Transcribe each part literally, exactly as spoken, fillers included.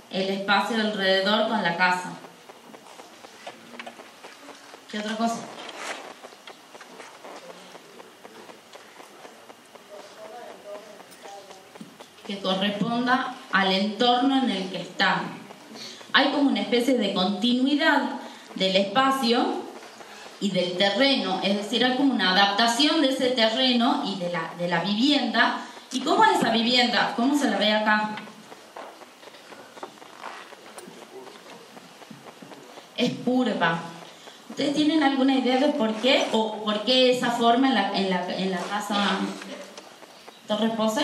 el espacio alrededor con la casa. ¿Qué otra cosa? Que corresponda al entorno en el que está. Hay como una especie de continuidad del espacio y del terreno, es decir, hay como una adaptación de ese terreno y de la, de la vivienda. ¿Y cómo es esa vivienda? ¿Cómo se la ve acá? Es curva. ¿Ustedes tienen alguna idea de por qué o por qué esa forma en la, en la, en la casa Torres Pose?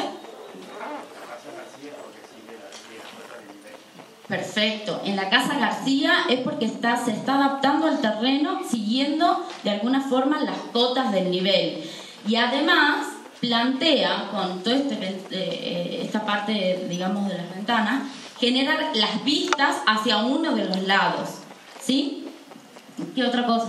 Perfecto. En la casa García es porque está, se está adaptando al terreno siguiendo de alguna forma las cotas del nivel. Y además plantea con toda este, eh, esta parte, digamos, de las ventanas, generar las vistas hacia uno de los lados. ¿Sí? ¿Qué otra cosa?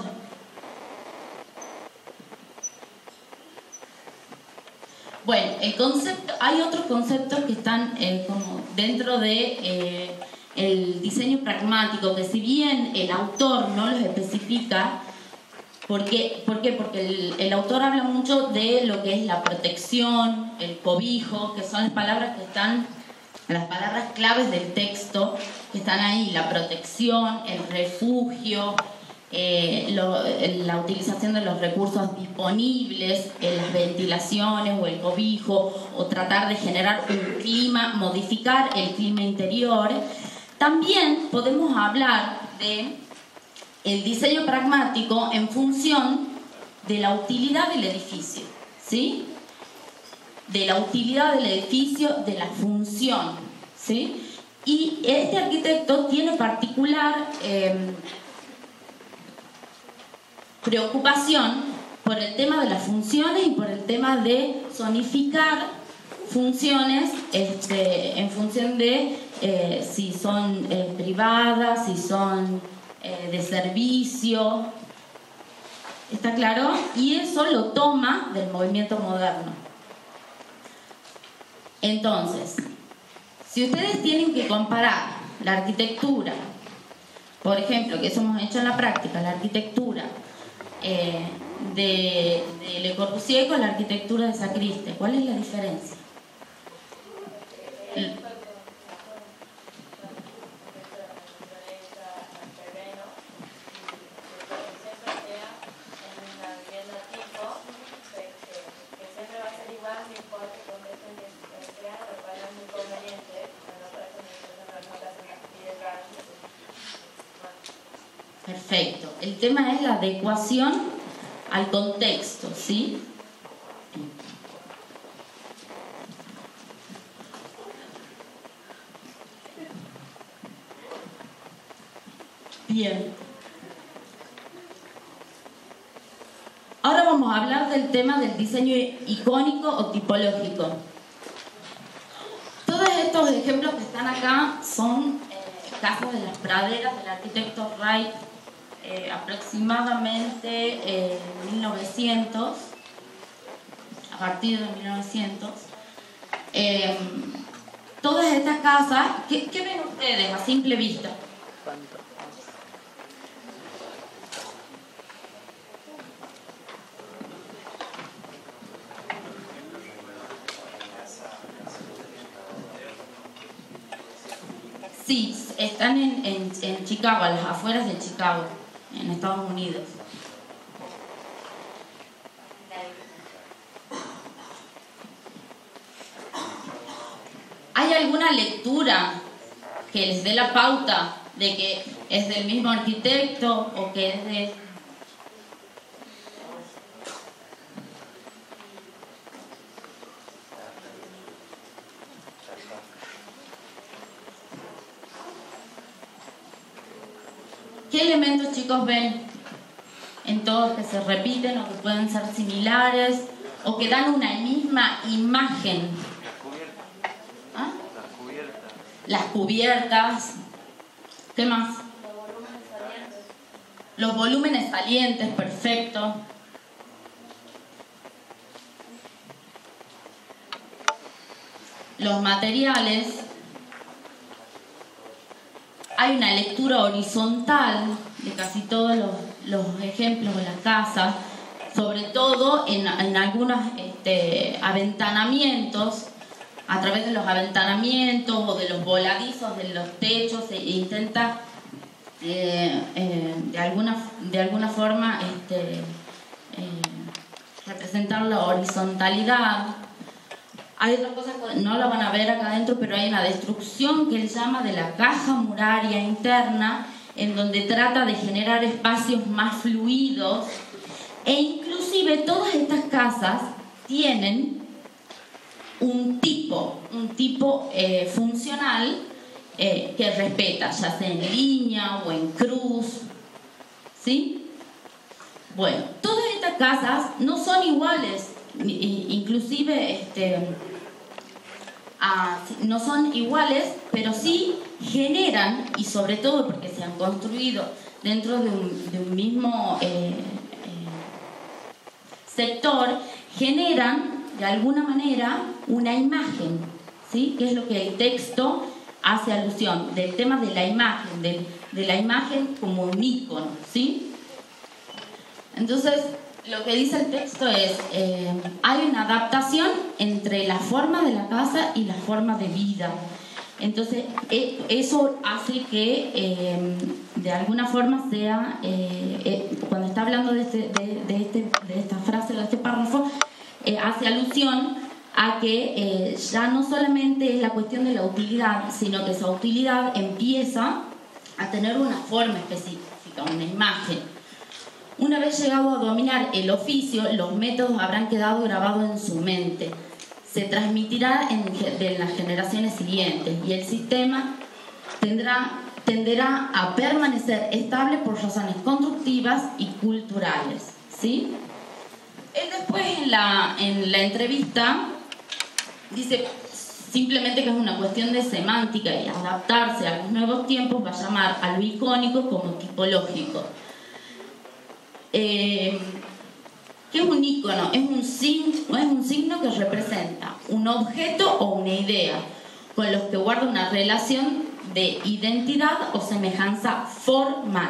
Bueno, el concepto, hay otros conceptos que están eh, como dentro de eh, el diseño pragmático, que si bien el autor no los especifica, ¿por qué? ¿Por qué? Porque el, el autor habla mucho de lo que es la protección, el cobijo, que son las palabras que están, las palabras claves del texto, que están ahí: la protección, el refugio, eh, lo, la utilización de los recursos disponibles, eh, las ventilaciones o el cobijo, o tratar de generar un clima, modificar el clima interior. También podemos hablar de el diseño pragmático en función de la utilidad del edificio, ¿sí? De la utilidad del edificio, de la función, ¿sí? Y este arquitecto tiene particular eh, preocupación por el tema de las funciones y por el tema de zonificar funciones este, en función de eh, si son eh, privadas, si son eh, de servicio. ¿Está claro? Y eso lo toma del movimiento moderno. Entonces, si ustedes tienen que comparar la arquitectura, por ejemplo, que eso hemos hecho en la práctica, la arquitectura eh, de, de Le Corbusier con la arquitectura de Sacriste, ¿cuál es la diferencia? El, Perfecto. El tema es la adecuación al contexto, ¿sí? Bien. Ahora vamos a hablar del tema del diseño icónico o tipológico. Todos estos ejemplos que están acá son eh, casas de las praderas del arquitecto Wright, eh, aproximadamente en eh, mil novecientos, a partir de mil novecientos. Eh, todas estas casas, ¿qué, ¿qué ven ustedes a simple vista? Sí, están en, en, en Chicago, a las afueras de Chicago, en Estados Unidos. ¿Hay alguna lectura que les dé la pauta de que es del mismo arquitecto o que es de... ¿Qué elementos, chicos, ven en todos que se repiten o que pueden ser similares o que dan una misma imagen? ¿Ah? Las cubiertas. Las cubiertas. ¿Qué más? Los volúmenes salientes, perfecto. Los materiales. hay una lectura horizontal de casi todos los, los ejemplos de las casas, sobre todo en, en algunos este, aventanamientos. A través de los aventanamientos o de los voladizos de los techos se intenta eh, eh, de, alguna, de alguna forma este, eh, representar la horizontalidad. Hay otras cosas que no la van a ver acá adentro, pero hay una destrucción que él llama de la caja muraria interna, en donde trata de generar espacios más fluidos, e inclusive todas estas casas tienen un tipo, un tipo eh, funcional eh, que respeta, ya sea en línea o en cruz, ¿sí? Bueno, todas estas casas no son iguales, inclusive este, a, no son iguales, pero sí generan, y sobre todo porque se han construido dentro de un, de un mismo eh, eh, sector, generan de alguna manera una imagen, ¿sí? Que es lo que el texto hace alusión, del tema de la imagen, de, de la imagen como un ícono, ¿sí? Entonces, lo que dice el texto es, eh, hay una adaptación entre la forma de la casa y la forma de vida. Entonces, eh, eso hace que eh, de alguna forma sea, eh, eh, cuando está hablando de, este, de, de, este, de esta frase, de este párrafo, Eh, hace alusión a que eh, ya no solamente es la cuestión de la utilidad, sino que esa utilidad empieza a tener una forma específica, una imagen. Una vez llegado a dominar el oficio, los métodos habrán quedado grabados en su mente. Se transmitirá en, de las generaciones siguientes y el sistema tendrá, tenderá a permanecer estable por razones constructivas y culturales, ¿sí? Él después en la, en la entrevista dice simplemente que es una cuestión de semántica y adaptarse a los nuevos tiempos, va a llamar a lo icónico como tipológico. Eh, ¿Qué es un ícono? Es un, signo, es un signo que representa un objeto o una idea con los que guarda una relación de identidad o semejanza formal.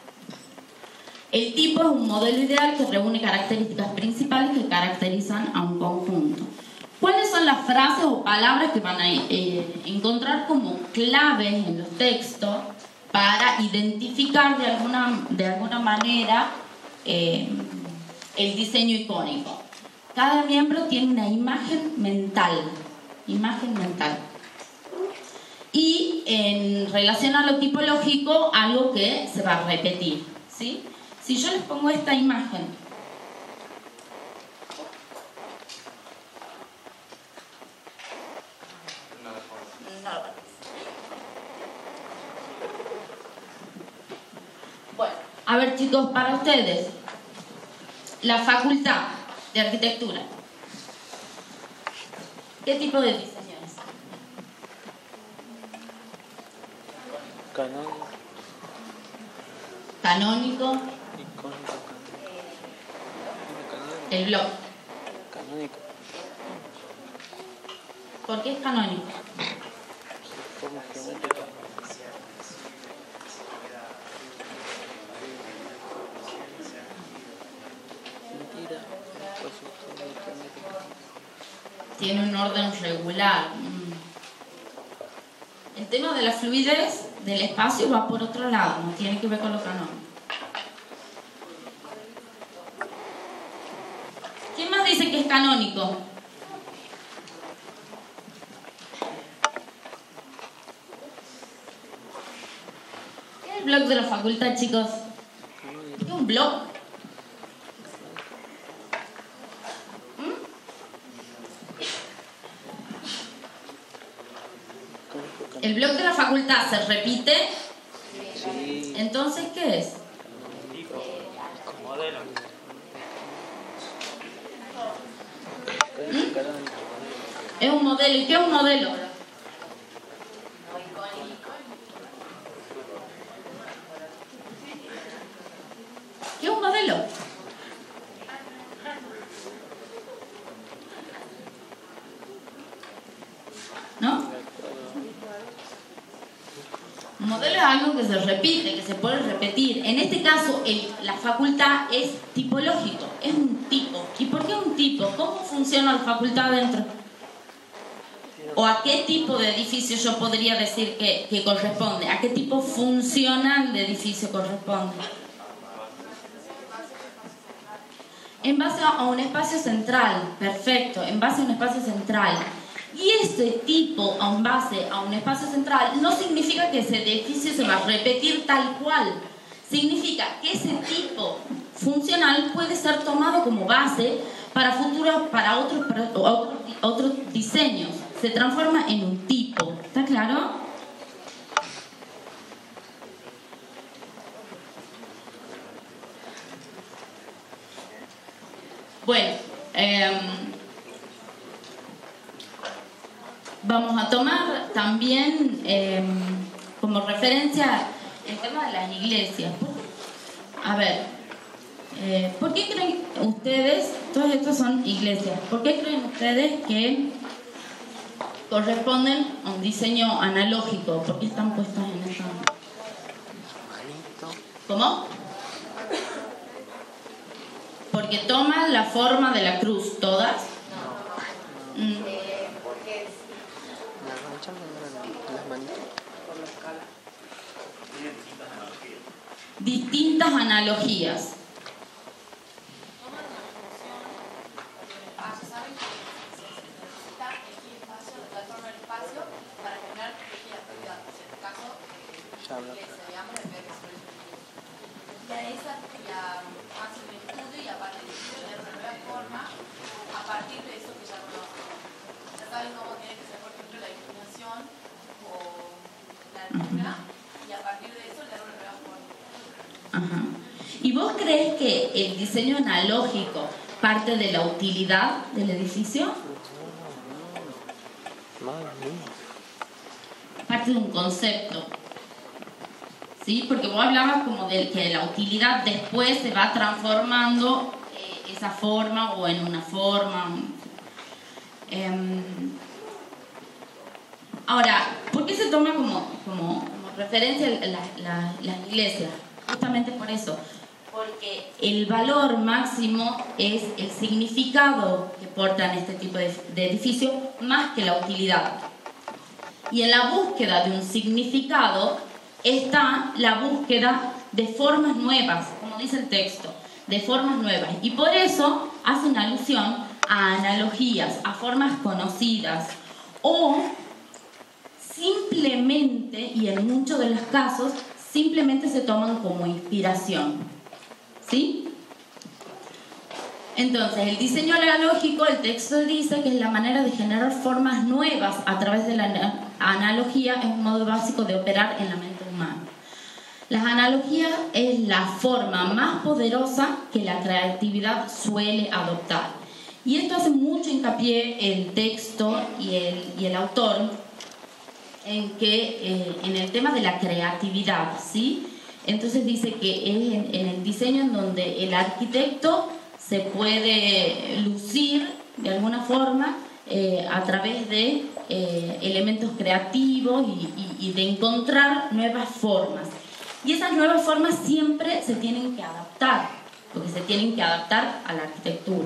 El tipo es un modelo ideal que reúne características principales que caracterizan a un conjunto. ¿Cuáles son las frases o palabras que van a eh, encontrar como claves en los textos para identificar de alguna, de alguna manera eh, el diseño icónico? Cada miembro tiene una imagen mental, imagen mental. Y en relación a lo tipológico, algo que se va a repetir, ¿sí? Si yo les pongo esta imagen, bueno, a ver chicos, para ustedes, la Facultad de Arquitectura, ¿qué tipo de diseño es? Canónico. Canónico. El blog. Canónico. ¿Por qué es canónico? Forma geométrica. Mentira. Tiene un orden regular. El tema de la fluidez del espacio va por otro lado, no tiene que ver con lo canónico. ¿Quién más dice que es canónico? ¿Qué es el blog de la facultad, chicos? ¿Qué es un blog? ¿Mm? El blog de la facultad se repite. Sí. Entonces, ¿qué es? Modelo. ¿Mm? Es un modelo. ¿Y qué es un modelo? ¿Qué es un modelo? ¿No? Un modelo es algo que se repite, que se puede repetir. En este caso, el, la facultad es tipológico, es un tipo. ¿Y por qué un tipo? ¿Cómo funciona la facultad dentro? ¿O a qué tipo de edificio yo podría decir que, que corresponde? ¿A qué tipo funcional de edificio corresponde? En base a un espacio central, perfecto, en base a un espacio central. Y este tipo, en base a un espacio central, no significa que ese edificio se va a repetir tal cual. Significa que ese tipo funcional puede ser tomado como base para futuros, para otros, para otros, otros diseños. Se transforma en un tipo. ¿Está claro? Bueno, eh, vamos a tomar también eh, como referencia el tema de las iglesias. A ver, eh, ¿por qué creen ustedes, todos estos son iglesias, ¿por qué creen ustedes que corresponden a un diseño analógico? ¿Por qué están puestas en esa? ¿Cómo? Porque toman la forma de la cruz, ¿todas? No. Mm. Distintas analogías. Ajá. ¿Y vos crees que el diseño analógico parte de la utilidad del edificio? Parte de un concepto. ¿Sí? Porque vos hablabas como de que la utilidad después se va transformando eh, esa forma o en una forma. Eh, ahora, ¿por qué se toma como, como, como referencia la, la, las iglesias? Justamente por eso, porque el valor máximo es el significado que portan este tipo de, de edificios más que la utilidad. Y en la búsqueda de un significado está la búsqueda de formas nuevas, como dice el texto, de formas nuevas. Y por eso hace una alusión a analogías, a formas conocidas, o simplemente, y en muchos de los casos, simplemente se toman como inspiración. ¿Sí? Entonces, el diseño analógico, el texto dice que es la manera de generar formas nuevas a través de la analogía, es un modo básico de operar en la mente humana. Las analogías es la forma más poderosa que la creatividad suele adoptar. Y esto hace mucho hincapié el texto y el, y el autor, en que eh, en el tema de la creatividad, ¿sí? Entonces dice que es en, en el diseño en donde el arquitecto se puede lucir de alguna forma eh, a través de eh, elementos creativos y, y, y de encontrar nuevas formas. Y esas nuevas formas siempre se tienen que adaptar, porque se tienen que adaptar a la arquitectura.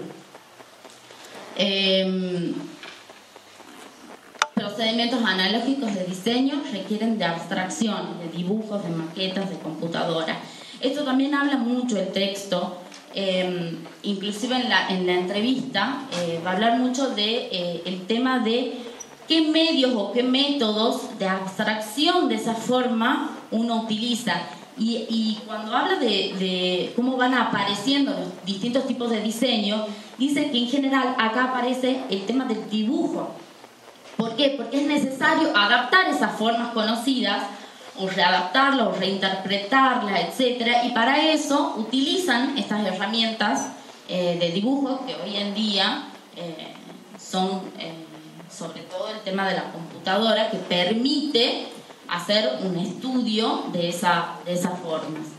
Eh, Procedimientos analógicos de diseño requieren de abstracción, de dibujos, de maquetas, de computadora. Esto también habla mucho el texto, eh, inclusive en la, en la entrevista eh, va a hablar mucho de eh, el tema de qué medios o qué métodos de abstracción de esa forma uno utiliza. Y, y cuando habla de, de cómo van apareciendo los distintos tipos de diseño, dice que en general acá aparece el tema del dibujo. ¿Por qué? Porque es necesario adaptar esas formas conocidas, o readaptarlas, o reinterpretarlas, etcétera. Y para eso utilizan estas herramientas eh, de dibujo que hoy en día eh, son, eh, sobre todo el tema de la computadora, que permite hacer un estudio de, esa, de esas formas.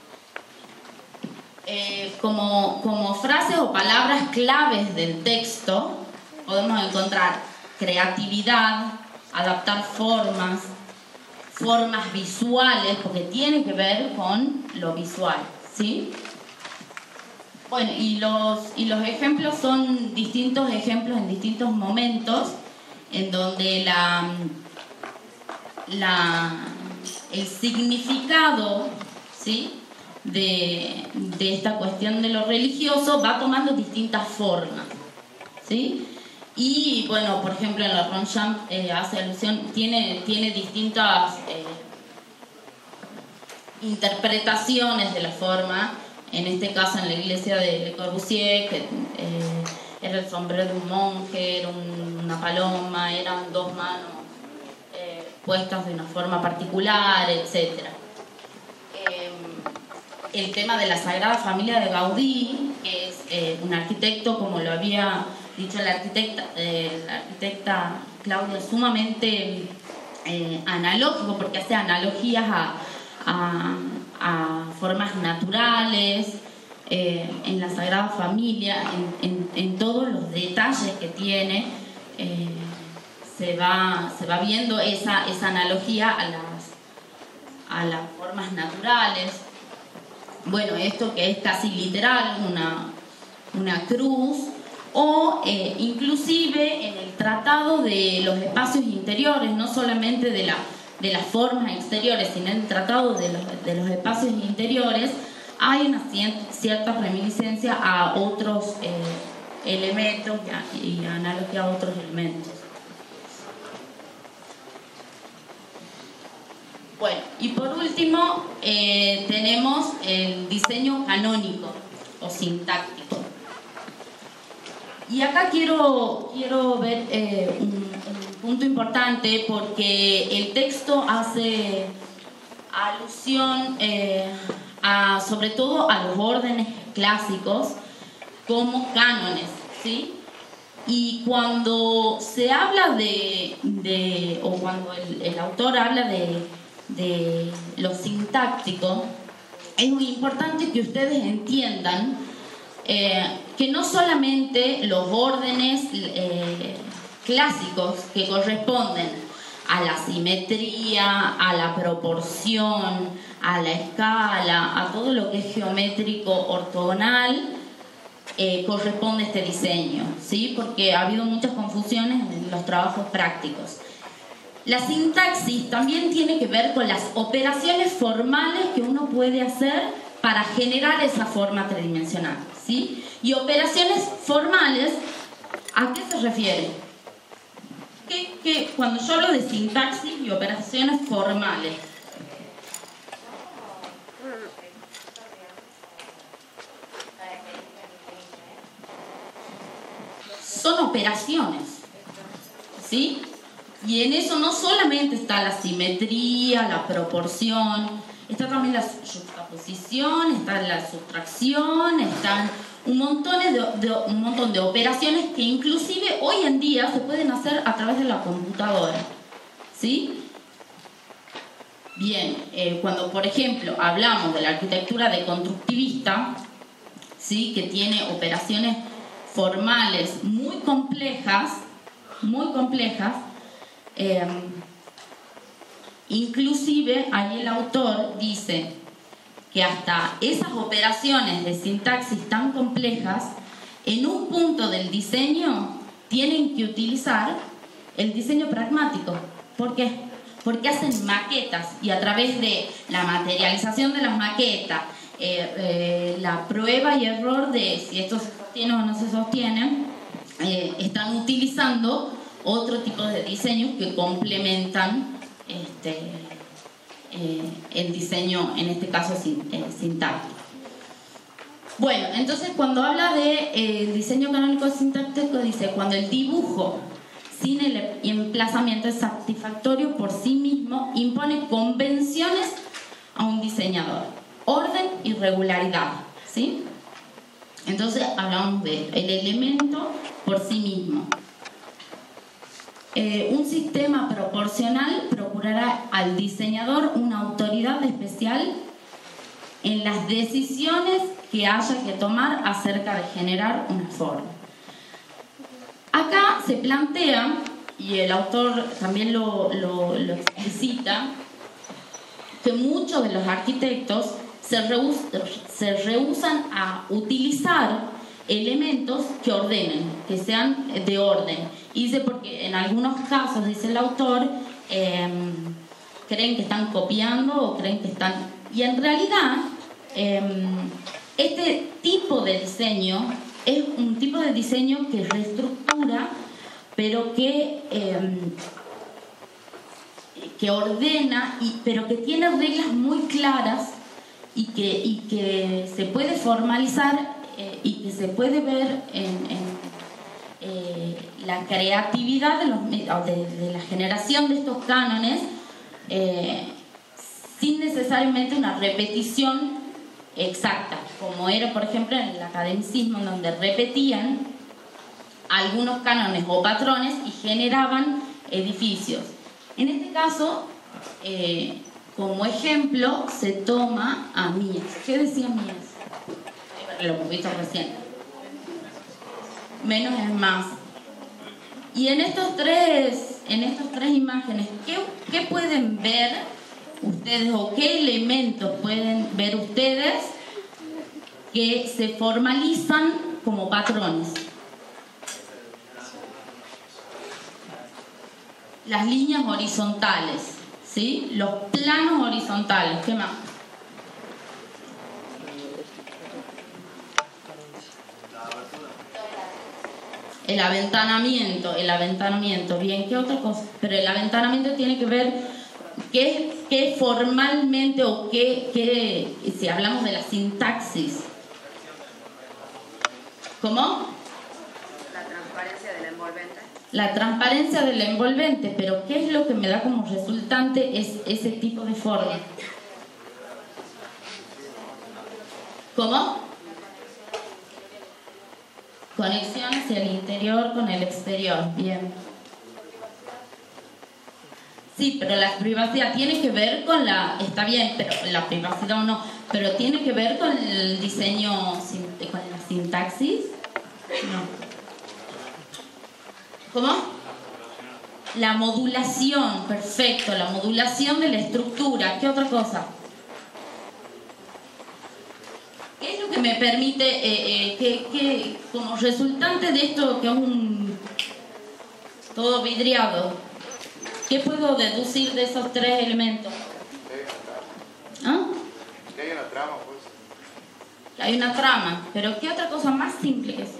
Eh, como, como frases o palabras claves del texto podemos encontrar creatividad, adaptar formas, formas visuales, porque tiene que ver con lo visual, ¿sí? Bueno, y los, y los ejemplos son distintos ejemplos en distintos momentos, en donde la, la, el significado, ¿sí?, de, de esta cuestión de lo religioso va tomando distintas formas, ¿sí? Y bueno, por ejemplo, en la Ronchamp eh, hace alusión, tiene, tiene distintas eh, interpretaciones de la forma. En este caso, en la iglesia de Le Corbusier, que eh, era el sombrero de un monje, era un, una paloma, eran dos manos eh, puestas de una forma particular, etcétera. Eh, el tema de la Sagrada Familia de Gaudí, que es eh, un arquitecto, como lo había dicho la arquitecta, eh, la arquitecta Claudia, sumamente eh, analógico, porque hace analogías a, a, a formas naturales, eh, en la Sagrada Familia, en, en, en todos los detalles que tiene, eh, se, va, se va viendo esa, esa analogía a las, a las formas naturales. Bueno, esto que es casi literal, una, una cruz, o eh, inclusive en el tratado de los espacios interiores, no solamente de, la, de las formas exteriores, sino en el tratado de los, de los espacios interiores, hay una cierta reminiscencia a otros eh, elementos y, y analogía a otros elementos. Bueno, y por último eh, tenemos el diseño canónico o sintáctico. Y acá quiero, quiero ver eh, un, un punto importante, porque el texto hace alusión eh, a, sobre todo a los órdenes clásicos como cánones, ¿sí? Y cuando se habla de, de o cuando el, el autor habla de, de lo sintáctico, es muy importante que ustedes entiendan eh, que no solamente los órdenes eh, clásicos que corresponden a la simetría, a la proporción, a la escala, a todo lo que es geométrico ortogonal, eh, corresponde a este diseño, ¿sí? Porque ha habido muchas confusiones en los trabajos prácticos. La sintaxis también tiene que ver con las operaciones formales que uno puede hacer para generar esa forma tridimensional, ¿sí? Y operaciones formales, ¿a qué se refiere? Que, que cuando yo hablo de sintaxis y operaciones formales, son operaciones, ¿sí? Y en eso no solamente está la simetría, la proporción, está también la juxtaposición, está la sustracción, están un montón de, de, un montón de operaciones que inclusive hoy en día se pueden hacer a través de la computadora, ¿sí? Bien, eh, cuando por ejemplo hablamos de la arquitectura deconstructivista, ¿sí?, que tiene operaciones formales muy complejas, muy complejas, eh, inclusive ahí el autor dice que hasta esas operaciones de sintaxis tan complejas, en un punto del diseño tienen que utilizar el diseño pragmático. ¿Por qué? Porque hacen maquetas y a través de la materialización de las maquetas, eh, eh, la prueba y error de si esto se sostiene o no se sostiene, eh, están utilizando otro tipo de diseños que complementan este, eh, el diseño, en este caso sin, eh, sintáctico. Bueno, entonces cuando habla de eh, diseño canónico sintáctico, dice cuando el dibujo sin el emplazamiento es satisfactorio por sí mismo, impone convenciones a un diseñador, orden y regularidad, ¿sí? Entonces hablamos de esto, el elemento por sí mismo. Eh, un sistema proporcional procurará al diseñador una autoridad especial en las decisiones que haya que tomar acerca de generar una forma. Acá se plantea, y el autor también lo, lo, lo explicita, que muchos de los arquitectos se, rehus se rehusan a utilizar elementos que ordenen, que sean de orden. Y dice porque en algunos casos, dice el autor, eh, creen que están copiando o creen que están... Y en realidad, eh, este tipo de diseño es un tipo de diseño que reestructura, pero que... Eh, que ordena, y, pero que tiene reglas muy claras y que, y que se puede formalizar eh, y que se puede ver en, en eh, la creatividad de, los, de, de la generación de estos cánones eh, sin necesariamente una repetición exacta, como era por ejemplo en el academicismo, en donde repetían algunos cánones o patrones y generaban edificios. En este caso, eh, como ejemplo, se toma a Mies. ¿Qué decía Mies? Lo hemos visto recién. Menos es más. Y en estos tres, en estas tres imágenes, ¿qué, ¿qué pueden ver ustedes o qué elementos pueden ver ustedes que se formalizan como patrones? Las líneas horizontales, ¿sí? Los planos horizontales, ¿qué más? El aventanamiento, el aventanamiento, bien, ¿qué otra cosa? Pero el aventanamiento tiene que ver qué, qué formalmente o qué, qué, si hablamos de la sintaxis. ¿Cómo? La transparencia del envolvente. La transparencia del envolvente, pero ¿qué es lo que me da como resultante? Es ese tipo de forma. ¿Cómo? Conexión hacia el interior con el exterior. Bien. Sí, pero la privacidad tiene que ver con la... Está bien, pero la privacidad o no, pero tiene que ver con el diseño, con la sintaxis. No. ¿Cómo? La modulación, perfecto, la modulación de la estructura. ¿Qué otra cosa? ¿Qué es lo que me permite, eh, eh, que, que como resultante de esto, que es un todo vidriado, qué puedo deducir de esos tres elementos? ¿Ah? Que hay una trama, pues. Hay una trama, pero ¿qué otra cosa más simple que eso?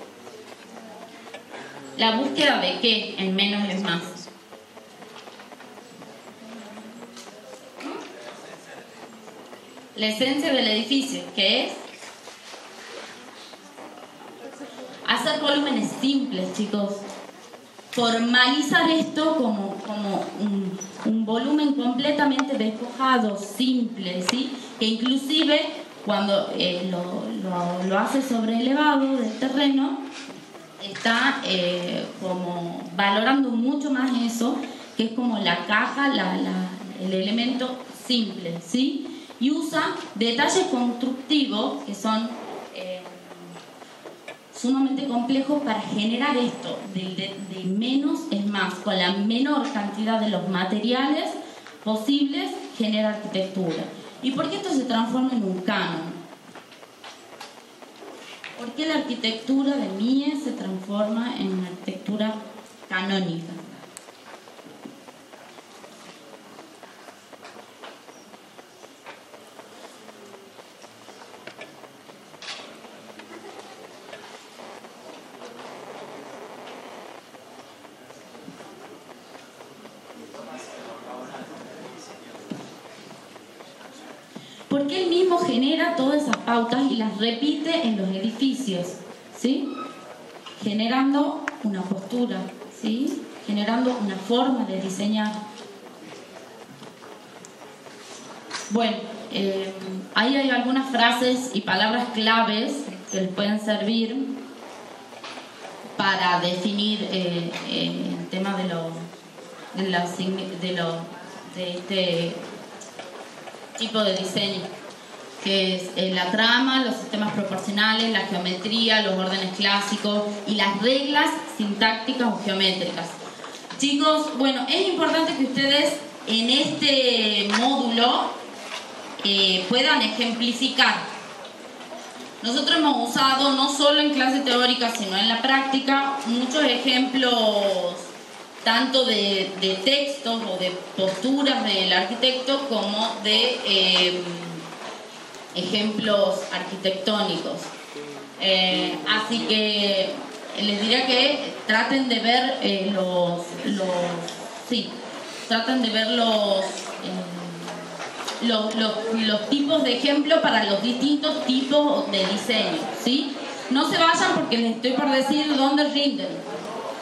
¿La búsqueda de qué? En menos es más. La esencia del edificio, ¿qué es? Hacer volúmenes simples, chicos. Formalizar esto como, como un, un volumen completamente despojado, simple, ¿sí? Que inclusive cuando eh, lo, lo, lo hace sobrelevado del terreno, está eh, como valorando mucho más eso, que es como la caja, la, la, el elemento simple, ¿sí? Y usa detalles constructivos que son eh, sumamente complejos para generar esto, de, de, de menos es más, con la menor cantidad de los materiales posibles, genera arquitectura. ¿Y por qué esto se transforma en un canon? ¿Por qué la arquitectura de Mies se transforma en una arquitectura canónica? Porque él mismo genera todas esas pautas y las repite en los edificios, ¿sí? Generando una postura, ¿sí? Generando una forma de diseñar. Bueno, eh, ahí hay algunas frases y palabras claves que les pueden servir para definir eh, eh, el tema de lo, de, la, de, lo, de este tipo de diseño, que es eh, la trama, los sistemas proporcionales, la geometría, los órdenes clásicos y las reglas sintácticas o geométricas. Chicos, bueno, es importante que ustedes en este módulo eh, puedan ejemplificar. Nosotros hemos usado, no solo en clase teórica, sino en la práctica, muchos ejemplos tanto de, de textos o de posturas del arquitecto como de eh, ejemplos arquitectónicos. Eh, así que les diría que traten de ver eh, los, los, sí, traten de ver los, eh, los, los, los tipos de ejemplo para los distintos tipos de diseño, ¿sí? No se vayan porque les estoy por decir dónde rinden.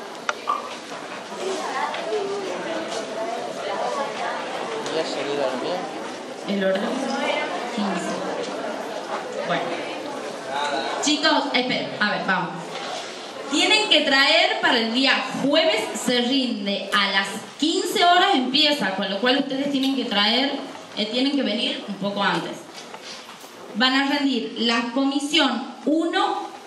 ¿Ya se dormió? El orden quince. Bueno. Chicos, esperen, a ver, vamos. Tienen que traer para el día jueves, se rinde a las quince horas empieza, con lo cual ustedes tienen que traer, eh, tienen que venir un poco antes. Van a rendir la comisión uno